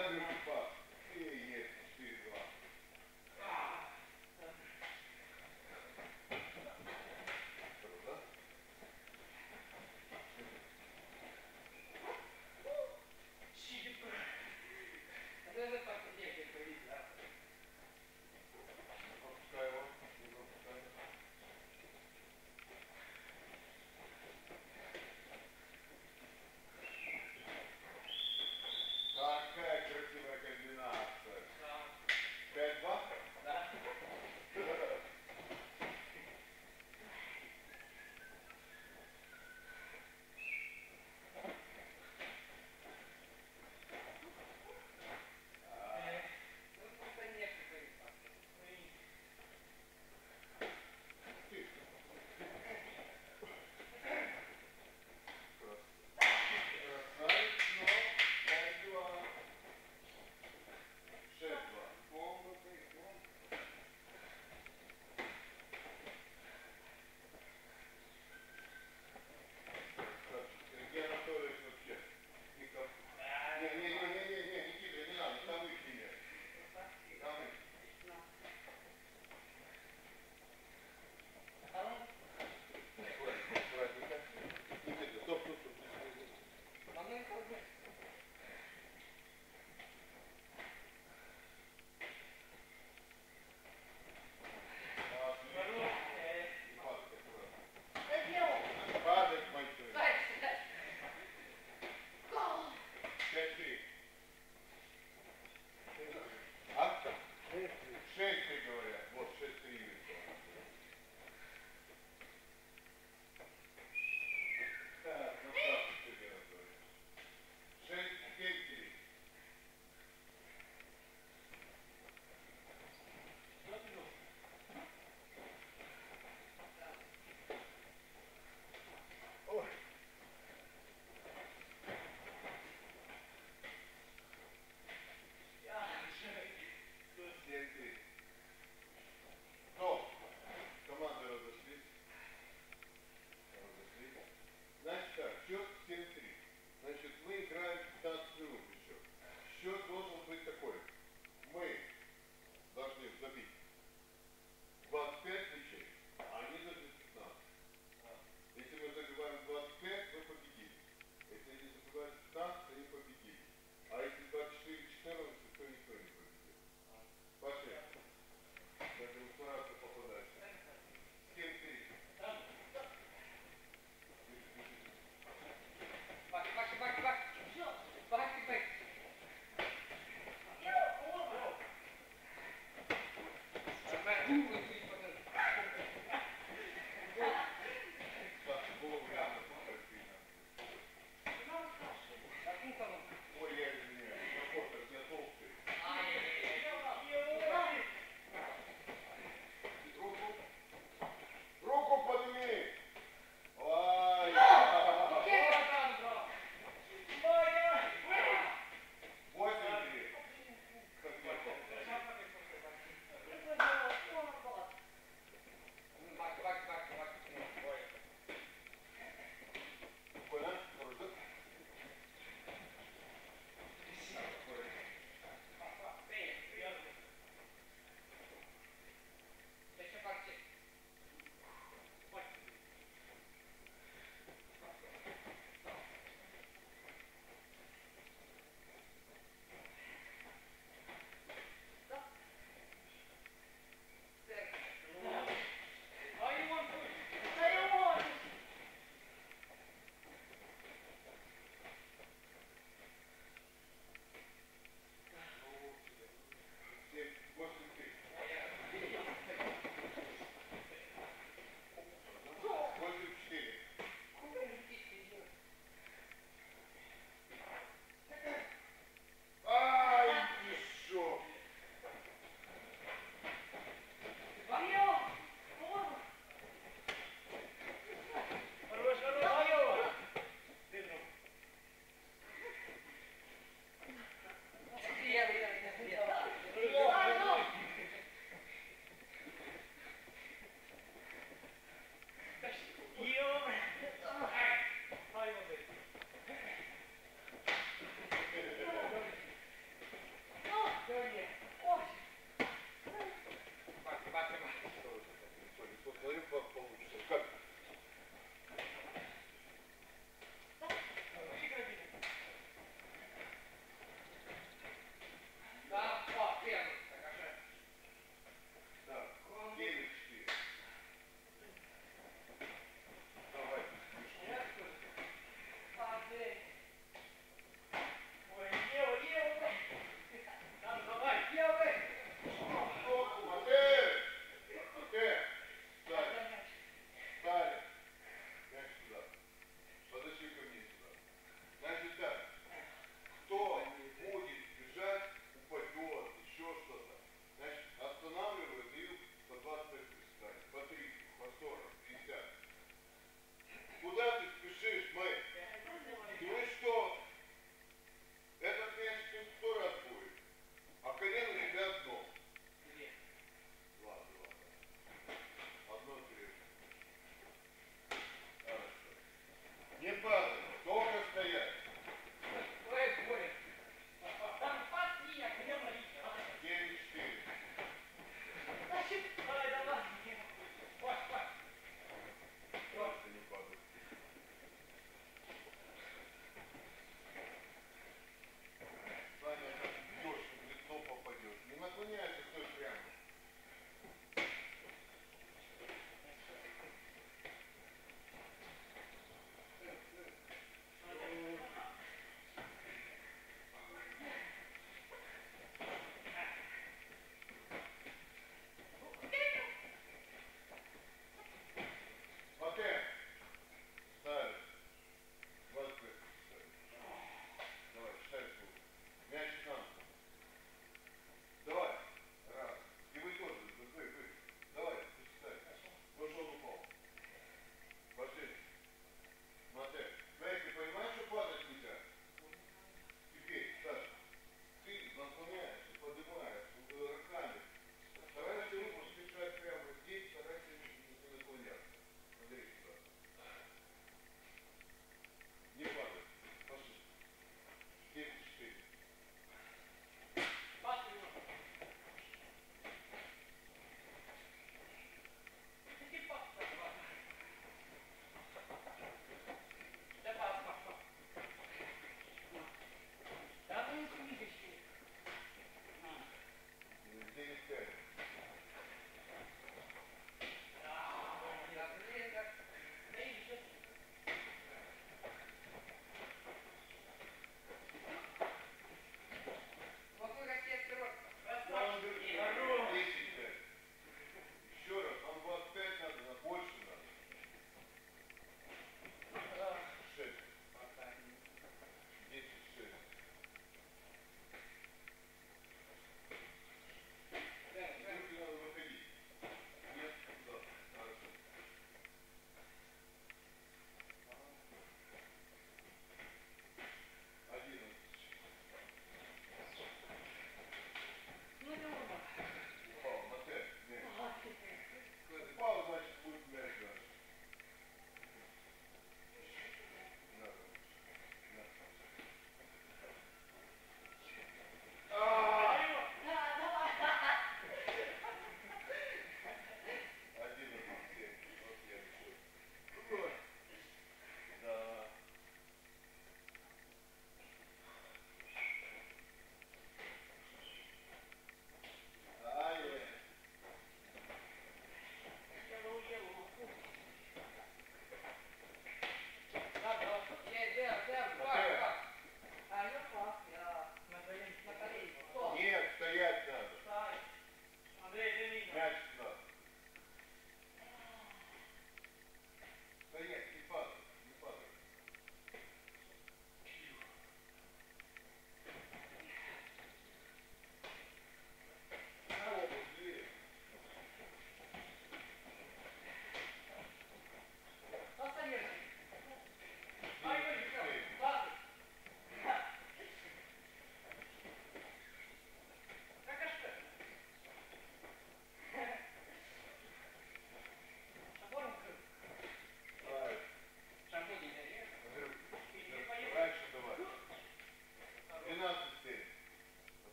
Такая красивая кабина.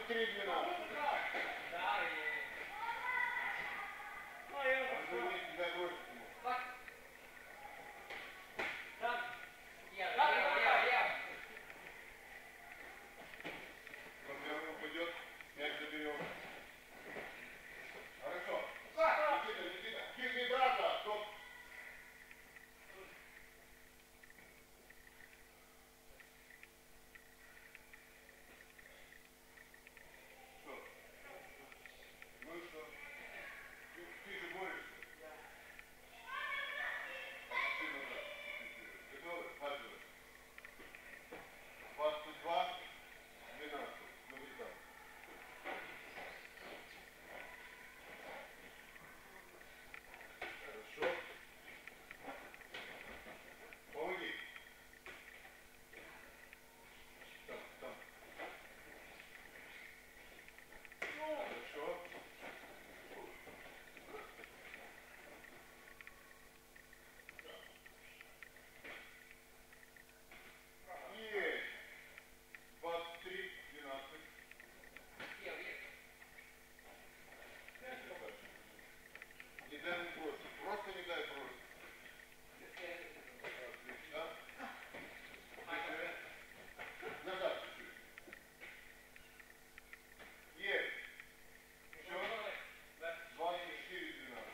23-12. Упадет, мяч заберем. Хорошо. Никита. Кирги, брата, стоп. Что? Ну и что? Ты же борешься. Готовы? Хватит. 22, 12. Ну, где там? Хорошо. Помоги. Там. Хорошо. Есть. 23, 12. Не дай ему бросить. Просто не дай бросить. Отлично. Назад чуть-чуть. Есть. Все. 24, 12.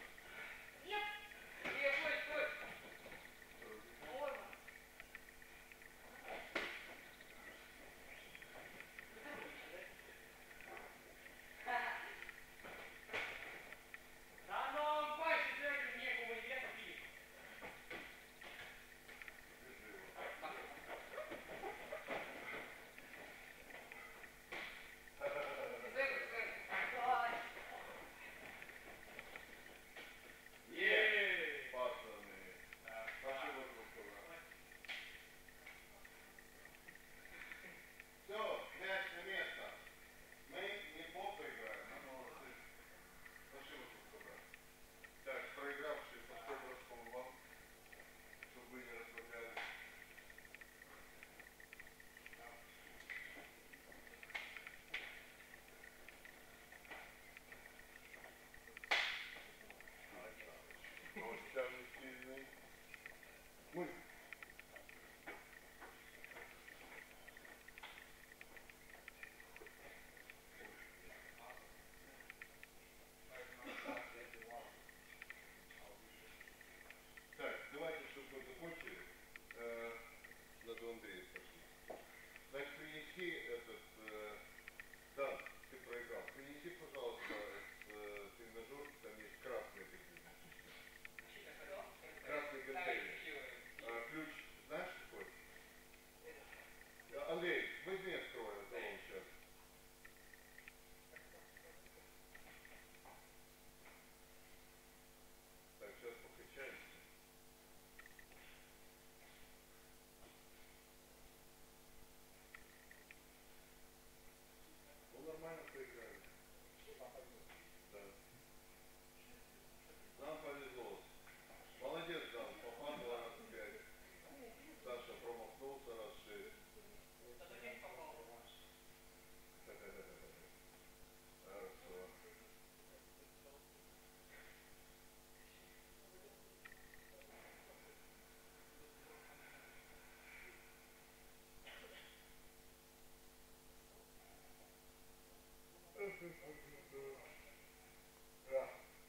Все, мяч на место. Мы не плохо играем, но пошли вот тут. Так, проигравшие по 100 броском вам, чтобы вы не расслаблялись. Очень сильный. Мы. Так, давайте, чтобы мы закончили, надо Андрея спросить. Значит, принеси этот, да, ты проиграл. Принеси, пожалуйста, тренажер, там есть красные такие. Красный контейнер. Ключ, знаешь какой? Андрей, возьми, открой, это он сейчас. Так, сейчас покачаемся. Ну, нормально проиграли. Да. Нам повезло. Молодец, Жан, попадал раз 5. Саша промахнулся раз 6. Хорошо. Да.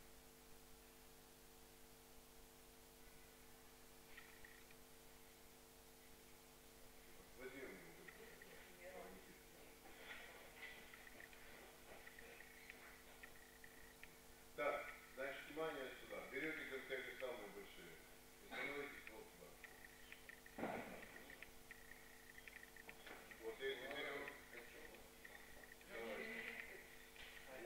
Владимир, так, значит, внимание сюда. Берете контейнеры самые большие и становитесь вот сюда. Вот если берем...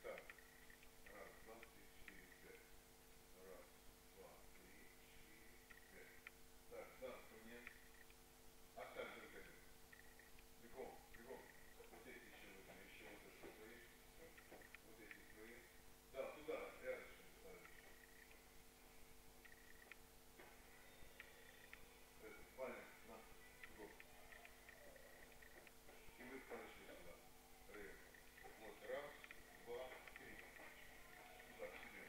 старт. Раз, два, три, четыре, пять. Раз, два, три, четыре, пять. Так, Дан, ко мне. Оставь только это. Бегом, бегом. Вот эти еще вот это твои. Вот эти твои. Да, туда, рядышком ставишь. Этот, Ваня, на, бегом. И вы подошли сюда. Рейв. Вот, раз, два, три. Сюда, к себе.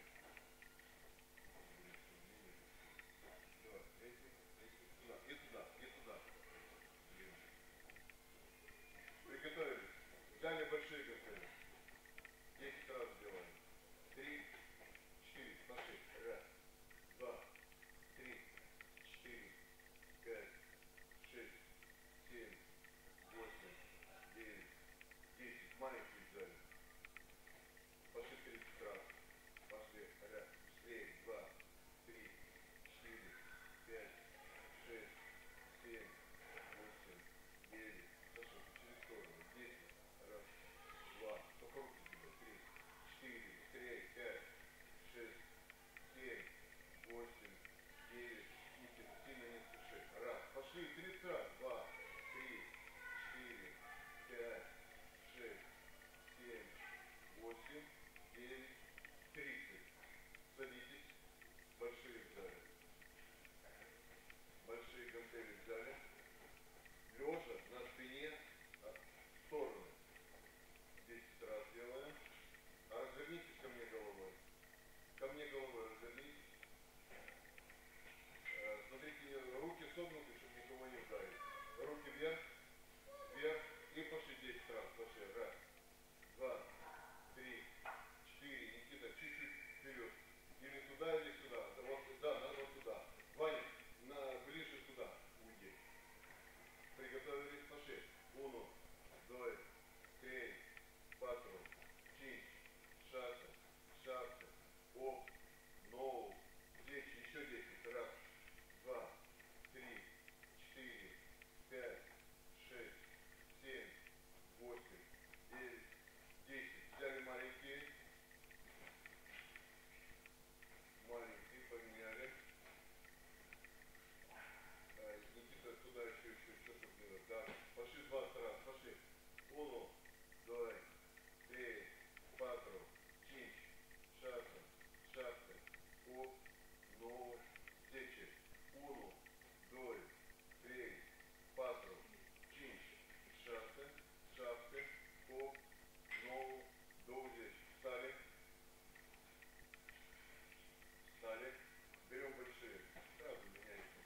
Давай, эти, туда, и туда, и туда. Блин. Приготовились. Взяли большие гантели. 10 раз делаем. 3, 4, пошли. Раз, два, три, четыре, пять, шесть, семь, восемь, девять, 10. Маленькие взяли. Пошли 30 раз. Пошли. Раз, быстрее. 2, 3, 4, 5, 6, 7, 8, 9. Саша, через сторону. 10. Раз, два. Только руки тебе. 3, 4, быстрее. 5, 6, 7, 8, 9. Никита, сильно не спеши. Раз. Пошли. 30 раз. 2, 3, 4, 5, 6, 7, 8, 9, 30. Садитесь. Большие взяли. Большие гантели взяли. Лежа на спине в стороны. 10 раз делаем. А развернитесь ко мне головой. Ко мне головой развернитесь. Смотрите, руки согнуты, чтобы никого не ударить. Руки вверх, вверх. И пошли 10 раз. Пошли. Раз, два, три, четыре. Никита, чуть-чуть вперед. Или туда, или сюда. Вот, да, надо вот туда. Ваня, ближе туда уйди. Приготовились, пошли. 1, 2, 3, 4, 5, 6, 7, 8, 9, 10. Еще 10. Раз, два, три, четыре, пять, шесть, 7, 8, 9, 10. Взяли маленькие. Маленькие поменяли. Никита, туда еще, чтобы не было. Да. Пошли 20 раз. Пошли. 1, 2, 3, 4, 5, 6, 7, 8, 9, 10. 1, 2, 3, 4, 5, 6, 7, 8, 9, 10. Встали. Встали. Берем большие. Сразу меняйте.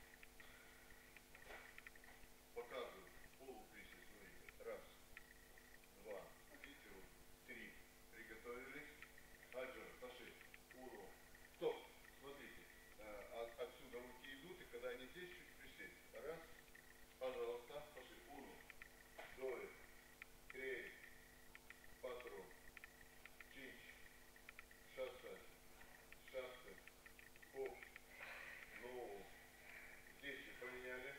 Показываю. Полуприсед. Смотрите. Раз, два, видите, вот, 3. Приготовились. Аджер, пошли. 1. Стоп. Смотрите. Отсюда руки идут, и когда они здесь, чуть присесть. Раз. Пожалуйста. Пошли. 1, 2, 3, 4, 5, 6, 7, 8, 9, 10. Поменяли.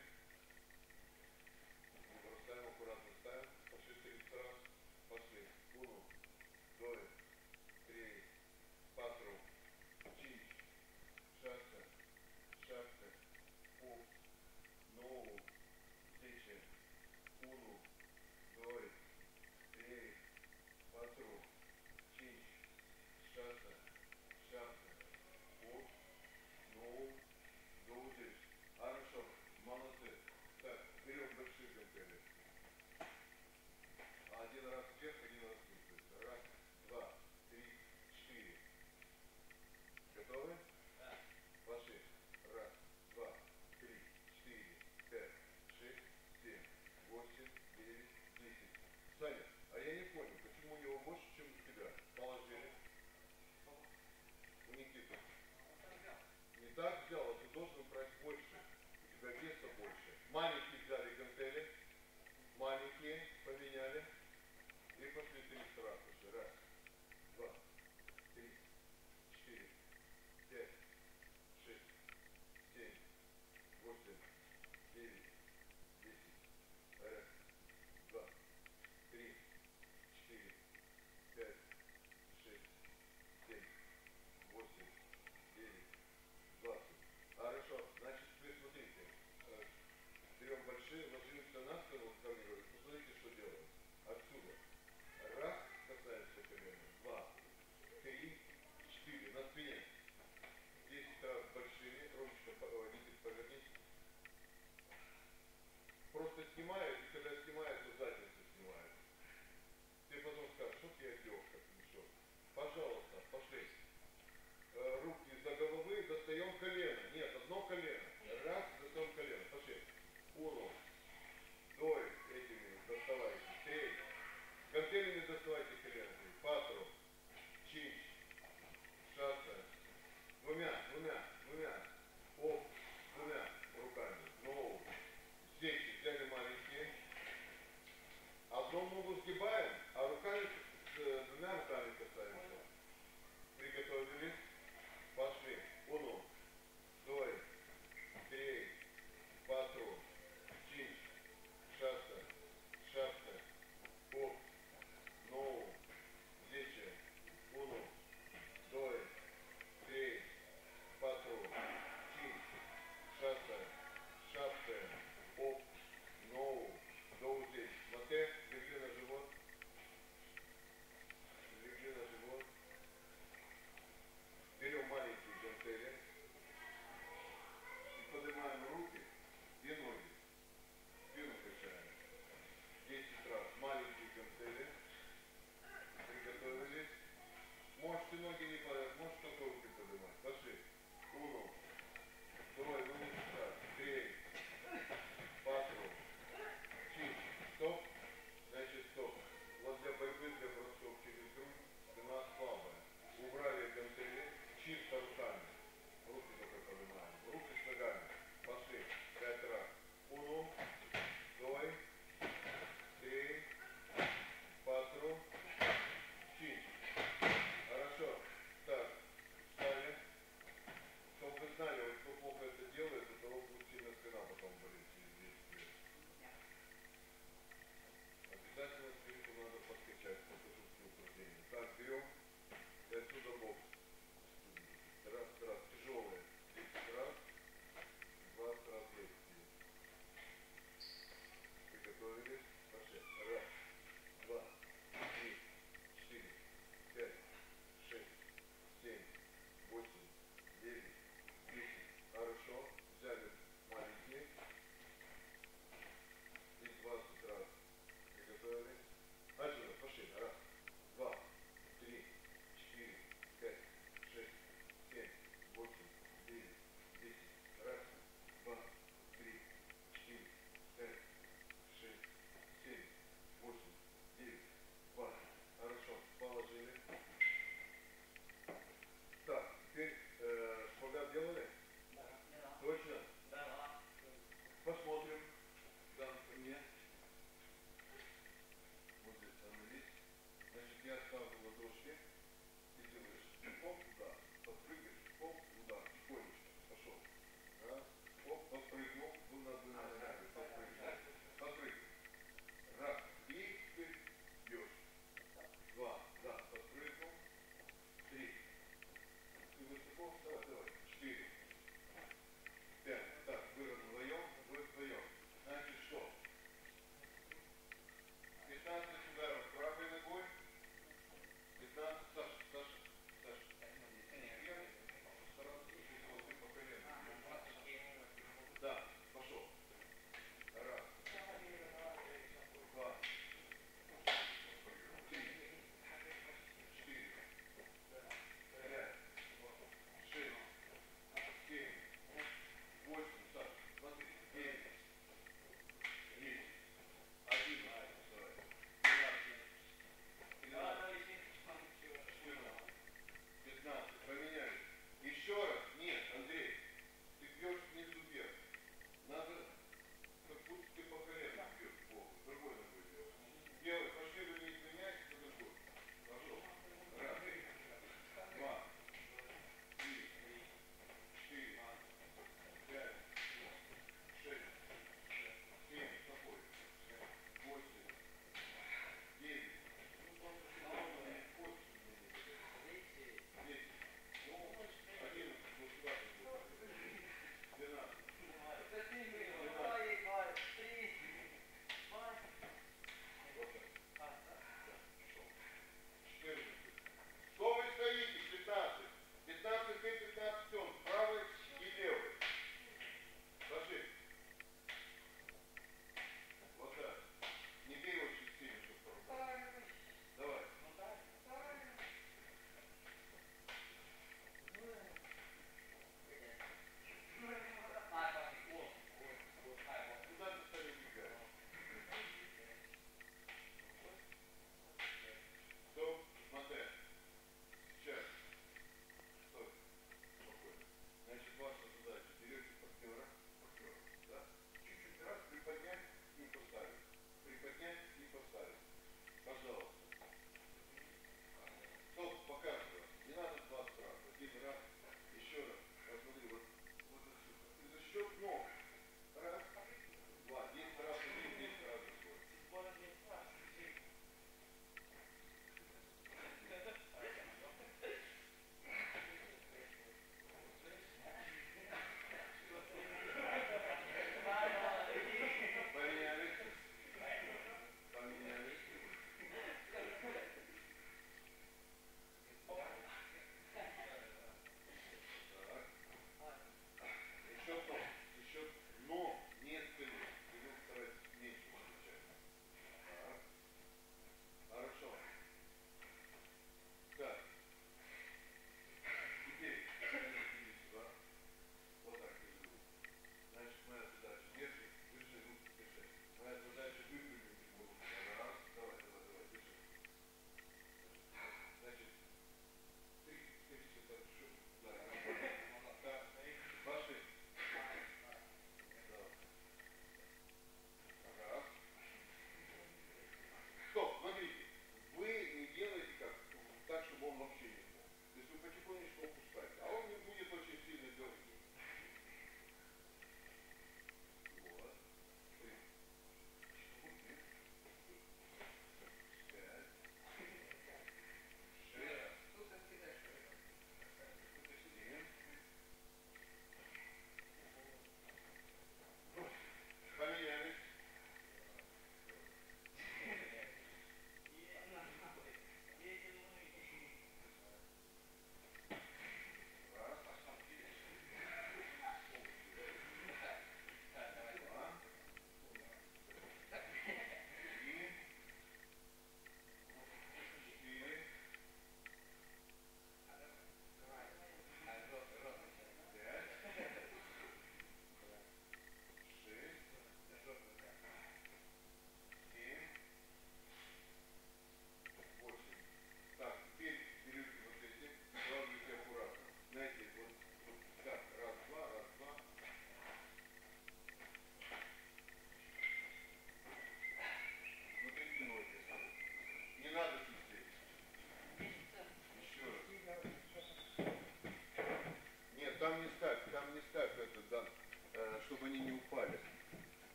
Бросаем, аккуратно ставим. Пошли 30 раз. Пошли. 1, 2, 3, 4, 5, 6, 7, 8, 9, 10. 1, 2, 3, 4, 5, 6, 7, 8, 9, 10. Хорошо. Молодцы. Так, берем большие гантели. Один раз вверх, один раз вниз. Раз, два, три, 4. Готовы? Да. Пошли. Раз, два, три, 4, 5, 6, 7, 8, 9, 10. Саня, а я не понял, почему у него больше, чем у тебя? Положили. У Никиты. Не так взял, а ты должен брать больше. У тебя веса больше. Маленькие взяли гантели. Маленькие поменяли. И пошли 30 раз. Пошли. Раз, два, три, 4, 5, 6, 7, 8, 9, 10. Раз, два, три, 4, 5, 6, ложимся на спину, вот ко мне говорит, посмотрите, что делаем. Отсюда. Раз, касаемся колена. Два, три, четыре. На спине. 10 раз большими. Ручка, видите, повернись. Просто снимают, и когда снимают, то задницу снимают. Ты потом скажешь, что я делал, как пришел. Пожалуйста, пошли. Руки за головы, достаем колено. Нет, одно колено. Раз, достаем колено. Пошли. Uno, dos, этими доставайте. Три. Гантелями доставайте колено. Quattro, cinque, шесть. Двумя. Оп, двумя руками. No. Здесь взяли маленькие. Одну ногу сгибаем, а руками, двумя руками касаемся. Приготовились. Пошли. Uno, dos, tres, cuatro, cinco, шесть, оп, no, 10. Uno, dos, tres, cuatro, cinco, шесть, оп, no, 12. Мате, легли на живот. Легли на живот. Берем маленькие гантели и поднимаем руки и ноги. Спину качаем. 10 раз. Маленькие гантели. Приготовились. Можете ноги не поднимать, можете только руки поднимать. Пошли. Uno, dos, раз. Три, cuatro, cinco. Стоп. Значит, стоп. Вот для борьбы, для бросков через грудь спина слабая. Убрали гантели. Чисто руками. Руки только поднимаем. Руки с ногами. Пошли. 5 раз. Uno, dos, tres, cuatro, cinco. Хорошо. Так. Встали. Чтобы вы знали, вот кто плохо это делает, у того будет сильно спина потом болеть через 10 лет. Обязательно спинку надо подкачать, покажу все упражнения. Так, берем. И отсюда бокс. Раз, тяжелые. 10 раз. 20 раз легкие. Приготовились. Пошли. Раз, два, три, четыре, пять, шесть, семь, восемь, девять, 10. Хорошо. Взяли маленькие. И 20 раз. Приготовились. Отсюда. Пошли. Раз, два, три, четыре, пять, шесть, семь, восемь, девять, 10. Раз, два, три, четыре, пять, шесть, семь, восемь, девять, 20. Хорошо. Положили. Так, теперь шпагат делали? Да. Точно? Да. Посмотрим. Да, ко мне. Вот здесь становись. Значит, я ставлю ладошки. Ты делаешь оп, удар. Подпрыгиваешь, оп, удар. Тихонечко. Пошел. Раз. Оп, подпрыгнул. Был на одной ноге. Подпрыгнул. Подпрыгнул. Раз. И теперь бьешь. Два. Да, подпрыгнул. Три. Ты высоко? Давай. 4. 5. Так, вы вдвоем, вы вдвоем. Значит, что? 15 ударов правой ногой. 15. Саша. Я постарался, чтобы ты по колену. Да, пошел.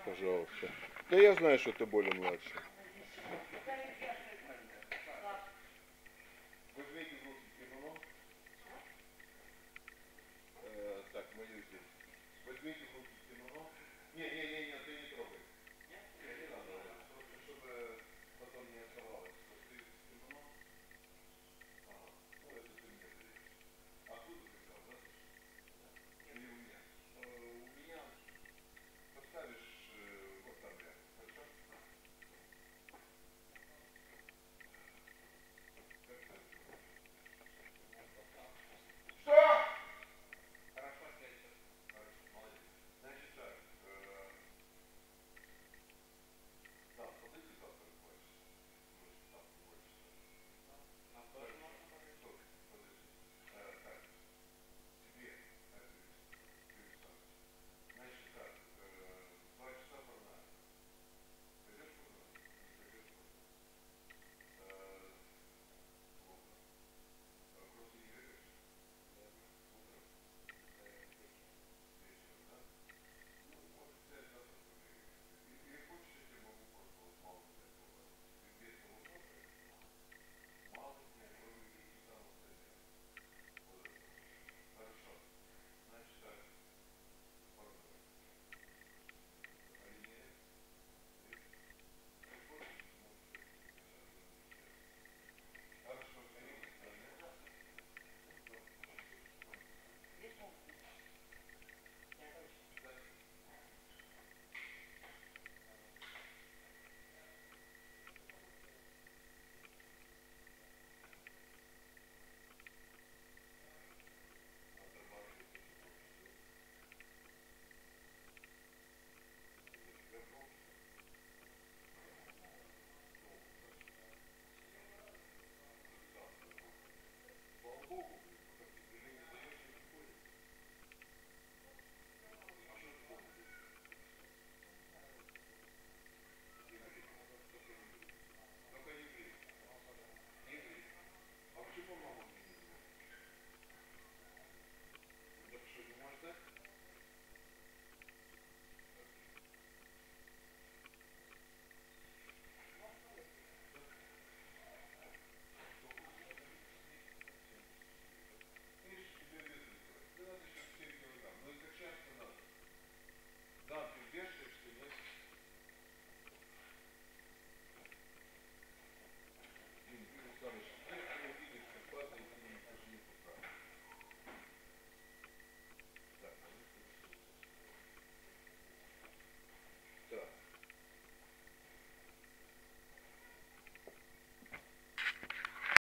Пожалуйста. Да я знаю, что ты более младший.